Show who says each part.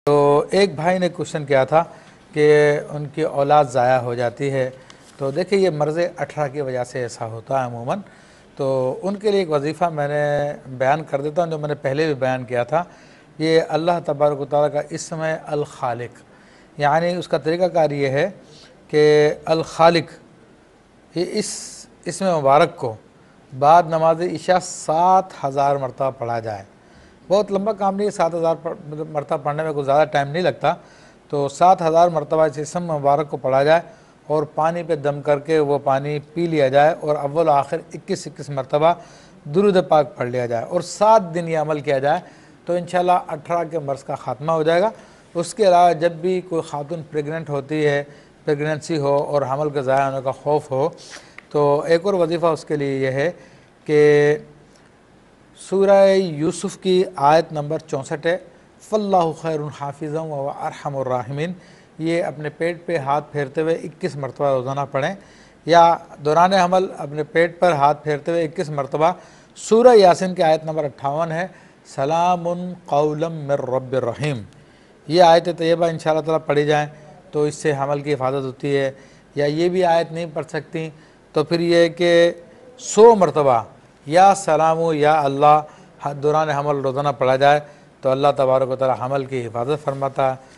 Speaker 1: तो एक भाई ने क्वेश्चन किया था कि उनकी औलाद ज़ाया हो जाती है। तो देखिए, ये मर्ज़ 18 की वजह से ऐसा होता है अमूमन। तो उनके लिए एक वजीफ़ा मैंने बयान कर देता हूँ, जो मैंने पहले भी बयान किया था। ये अल्लाह तबारक व तआला का इस्म है अल खालिक, यानी उसका तरीक़ाकार ये है कि अल खालिक, ये इस इसमें मुबारक को बाद नमाज इशा 7000 मरतबा पढ़ा जाए। बहुत लंबा काम नहीं है, 7000 मरतबा पढ़ने में कुछ ज़्यादा टाइम नहीं लगता। तो 7000 मरतबा इस इसम मुबारक को पढ़ा जाए और पानी पे दम करके वो पानी पी लिया जाए और अव्वल आखिर 21-21 मरतबा दुरूद पाक पढ़ लिया जाए और 7 दिन ये अमल किया जाए तो इंशाल्लाह 18 के मर्ज़ का ख़ात्मा हो जाएगा। उसके अलावा जब भी कोई खातून प्रेगनेंट होती है, प्रेगनेंसी हो और हमल के ज़ाया होने का खौफ हो, तो एक और वजीफ़ा उसके लिए यह है कि सूरह यूसुफ की आयत नंबर 64 है, फ़ल्लाहु खैरुन हाफ़िज़न व अरहमुर राहिमीन। ये अपने पेट पे हाथ फेरते हुए 21 मरतबा रोज़ाना पढ़ें, या दौरान हमल अपने पेट पर हाथ फेरते हुए 21 मरतबा सूरह यासीन की आयत नंबर 58 है, सलामुन कौलम मिर रब्बिर रहीम। ये आयत तैयबा इंशाअल्लाह ताला पढ़ी जाए तो इससे हमल की हिफाजत होती है। या ये भी आयत नहीं पढ़ सकती तो फिर ये कि 100 मरतबा या सलामु या अल्लाह दौरान हमल रोज़ाना पढ़ा जाए तो अल्लाह तबारक व तआला हमल की हिफाजत फरमाता है।